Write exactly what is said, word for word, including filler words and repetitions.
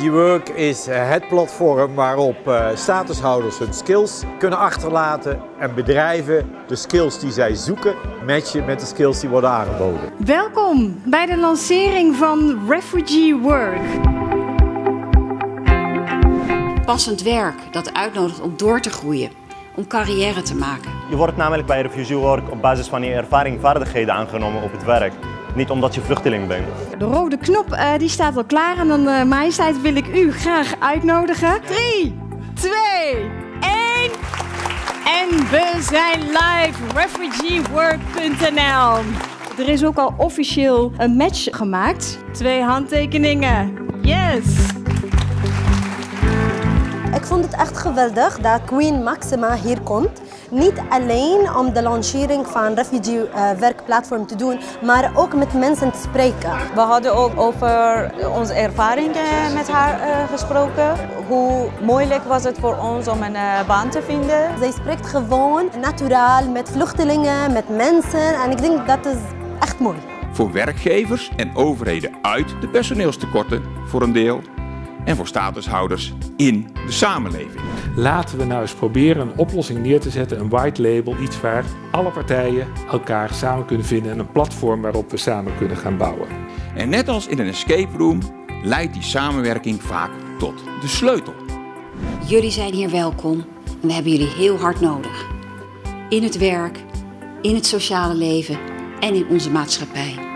Refugee Work is het platform waarop uh, statushouders hun skills kunnen achterlaten en bedrijven de skills die zij zoeken matchen met de skills die worden aangeboden. Welkom bij de lancering van Refugee Work. Passend werk dat uitnodigt om door te groeien, om carrière te maken. Je wordt namelijk bij Refugee Work op basis van je ervaring en vaardigheden aangenomen op het werk. Niet omdat je vluchteling bent. De rode knop uh, die staat al klaar en dan uh, majesteit wil ik u graag uitnodigen. drie, twee, één en we zijn live, refugee work punt n l. Er is ook al officieel een match gemaakt. Twee handtekeningen. Yes! Ik vond het echt geweldig dat Queen Maxima hier komt. Niet alleen om de lancering van Refugee uh, Werkplatform te doen, maar ook met mensen te spreken. We hadden ook over onze ervaringen met haar uh, gesproken. Hoe moeilijk was het voor ons om een uh, baan te vinden. Zij spreekt gewoon naturaal met vluchtelingen, met mensen en ik denk dat is echt mooi. Voor werkgevers en overheden uit de personeelstekorten voor een deel. En voor statushouders in de samenleving. Laten we nou eens proberen een oplossing neer te zetten, een white label, iets waar alle partijen elkaar samen kunnen vinden en een platform waarop we samen kunnen gaan bouwen. En net als in een escape room leidt die samenwerking vaak tot de sleutel. Jullie zijn hier welkom en we hebben jullie heel hard nodig. In het werk, in het sociale leven en in onze maatschappij.